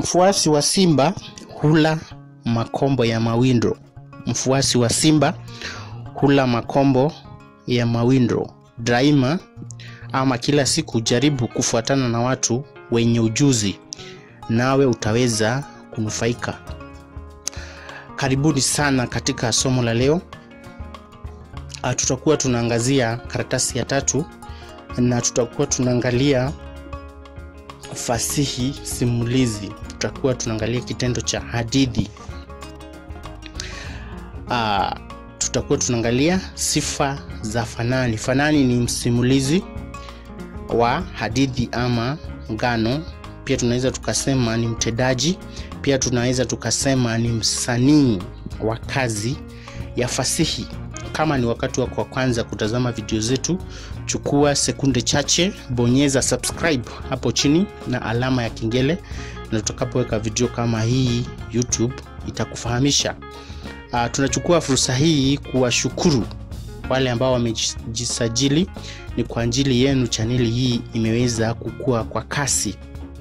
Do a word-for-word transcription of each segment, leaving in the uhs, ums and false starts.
Mfuasi wa Simba hula makombo ya mawindo. Mfuasi wa Simba hula makombo ya mawindo. Daima ama kila siku jaribu kufuatana na watu wenye ujuzi, nawe utaweza kunufaika. Karibuni sana katika somo la leo. Tutakuwa tunaangazia karatasi ya tatu na tutakuwa tunaangalia fasihi simulizi. Tutakuwa tunaangalia kitendo cha hadithi. Uh, tutakuwa tunaangalia sifa za fanani. Fanani ni msimulizi wa hadithi ama ngano. Pia tunaweza tukasema ni mtendaji. Pia tunaweza tukasema ni msanii wa kazi ya fasihi. Kama ni wakati wako wa kwanza kutazama video zetu, chukua sekunde chache, bonyeza subscribe hapo chini na alama ya kengele, na tutakapoweka video kama hii YouTube itakufahamisha. Uh, tunachukua fursa hii kuwashukuru wale ambao wamejisajili. Ni kwa ajili yenu chaneli hii imeweza kukua kwa kasi.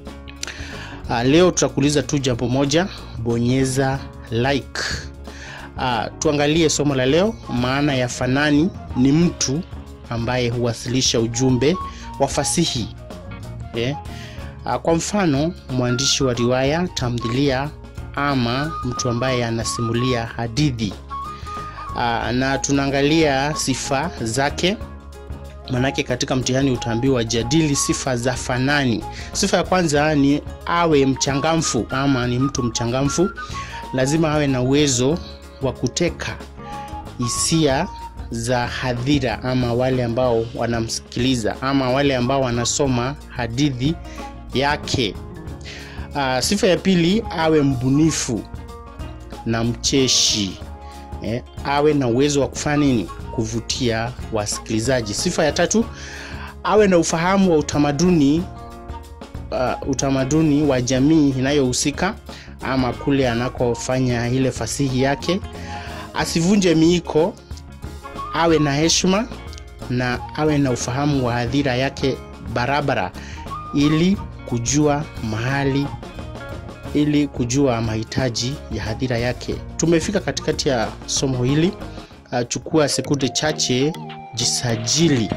Uh, leo tutakuuliza tu jambo moja, bonyeza like. Uh, tuangalie somo la leo. Maana ya fanani ni mtu ambaye huwasilisha ujumbe wa fasihi. Eh? Uh, kwa mfano mwandishi wa riwaya, tamthilia ama mtu ambaye anasimulia hadithi. Uh, na tunaangalia sifa zake. Manake katika mtihani utaambiwa jadili sifa za fanani. Sifa ya kwanza ni awe mchangamfu ama ni mtu mchangamfu. Lazima awe na uwezo wa kuteka hisia za hadhira ama wale ambao wanamsikiliza ama wale ambao wanasoma hadithi yake. Uh, sifa ya pili, awe mbunifu na mcheshi. Eh, awe na uwezo wa kufanya nini? Kuvutia wasikilizaji. Sifa ya tatu, awe na ufahamu wa utamaduni uh, utamaduni wa jamii inayohusika ama kule anakofanya ile fasihi yake. Asivunje miiko, awe na heshima na awe na ufahamu wa hadhira yake barabara, ili kujua mahali ili kujua mahitaji ya hadhira yake. Tumefika katikati ya somo hili. Uh, chukua sekunde chache, jisajili.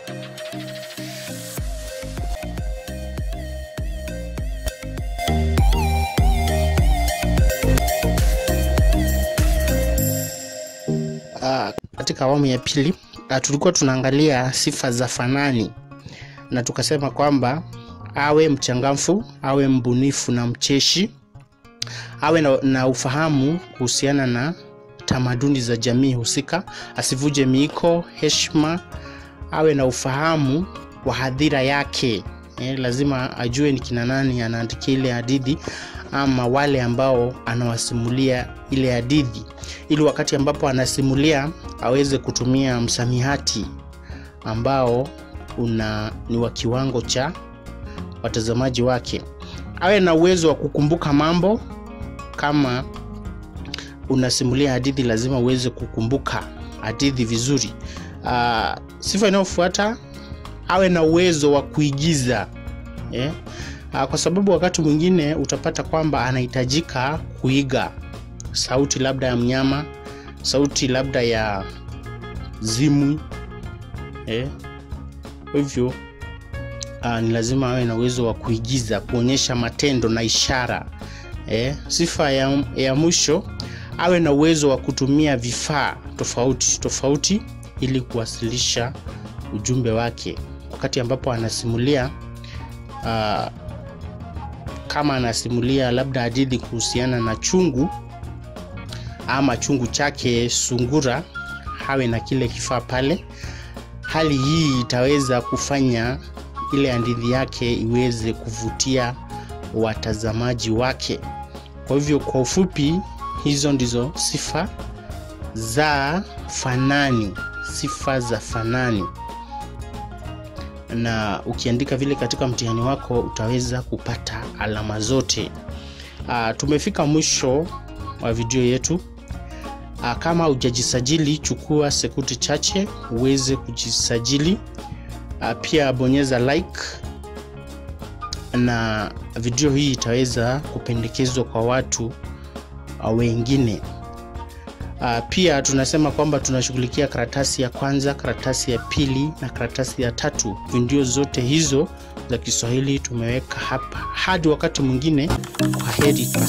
Uh, katika awamu ya pili uh, tulikuwa tunaangalia sifa za fanani na tukasema kwamba awe mchangamfu, awe mbunifu na mcheshi, awe na, na ufahamu kuhusiana na tamaduni za jamii husika, asivuje miiko, heshima, awe na ufahamu wa hadhira yake. Eh, lazima ajue ni kina nani anaandikia ile hadithi ama wale ambao anawasimulia ile hadithi, ili wakati ambapo anasimulia aweze kutumia msamihati ambao una ni wa kiwango cha watazamaji wake. Awe na uwezo wa kukumbuka mambo. Kama unasimulia hadithi lazima uweze kukumbuka hadithi vizuri. Uh, sifa inayofuata, awe na uwezo wa kuigiza. Eh? Uh, kwa sababu wakati mwingine utapata kwamba anahitajika kuiga sauti labda ya mnyama, sauti labda ya zimu. Eh? Hivyo Uh, ni lazima awe na uwezo wa kuigiza, kuonyesha matendo na ishara. Eh, sifa ya, ya mwisho, awe na uwezo wa kutumia vifaa tofauti tofauti ili kuwasilisha ujumbe wake. Wakati ambapo anasimulia, uh, kama anasimulia labda hadithi kuhusiana na chungu ama chungu chake sungura, hawe na kile kifaa pale. Hali hii itaweza kufanya ile hadithi yake iweze kuvutia watazamaji wake. Kwa hivyo kwa ufupi, hizo ndizo sifa za fanani, sifa za fanani. Na ukiandika vile katika mtihani wako utaweza kupata alama zote. Uh, tumefika mwisho wa video yetu. Uh, kama hujajisajili, chukua sekunde chache uweze kujisajili. Uh, pia bonyeza like na video hii itaweza kupendekezwa kwa watu wengine. Uh, pia tunasema kwamba tunashughulikia karatasi ya kwanza, karatasi ya pili na karatasi ya tatu. Video zote hizo za Kiswahili tumeweka hapa. Hadi wakati mwingine, kwa heri.